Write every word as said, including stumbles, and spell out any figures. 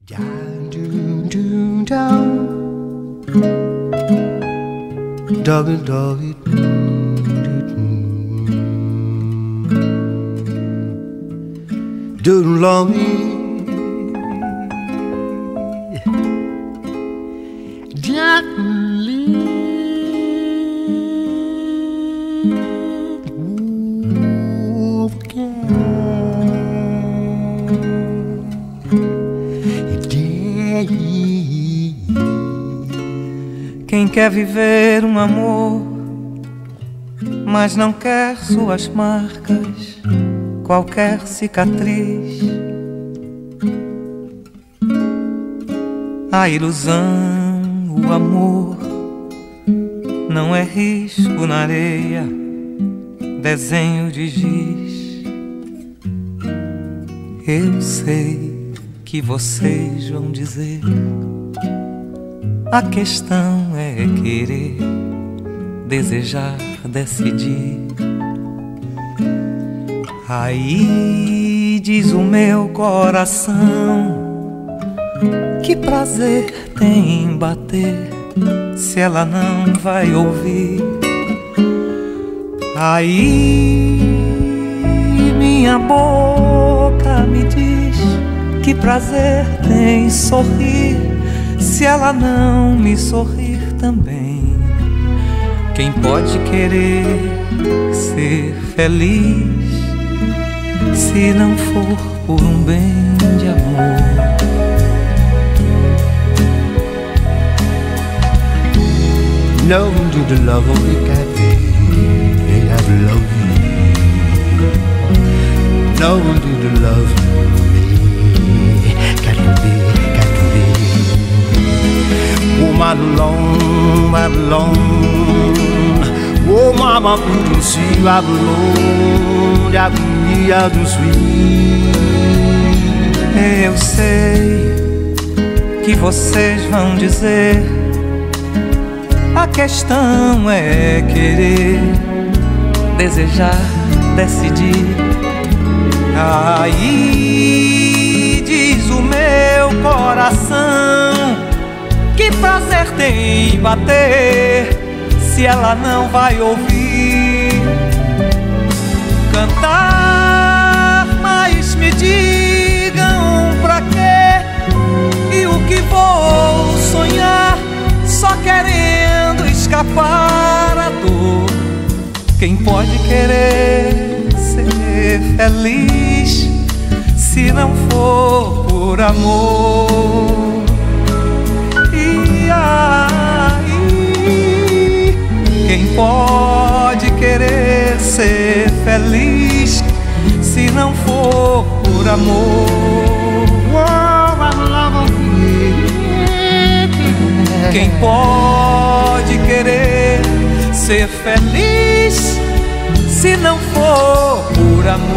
Doggy, doggy, doodle longy, gently, Quem quer viver um amor, mas não quer suas marcas, qualquer cicatriz. A ilusão, o amor, não é risco na areia, desenho de giz. Eu sei que vocês vão dizer, a questão é querer, desejar, decidir. Aí diz o meu coração, que prazer tem em bater, se ela não vai ouvir. Aí minha boca me diz, que prazer tem em sorrir, se ela não me sorrir também. Quem pode querer ser feliz, se não for por um bem de amor? No to the love of the cat, they have love me. No to the love of me, cat be, cat be. Oh my long, my long. Oh mama, you see my long, that we are too sweet. Eu sei que vocês vão dizer, a questão é querer, desejar, decidir. Aí diz o meu coração, que prazer tem em bater, se ela não vai ouvir. Cantar, mas me digam pra quê, e o que vou sonhar, só querendo escapar à dor. Quem pode querer ser feliz, se não for por amor? E aí, quem pode querer ser feliz, se não for por amor? Quem pode querer ser feliz, se não for por amor?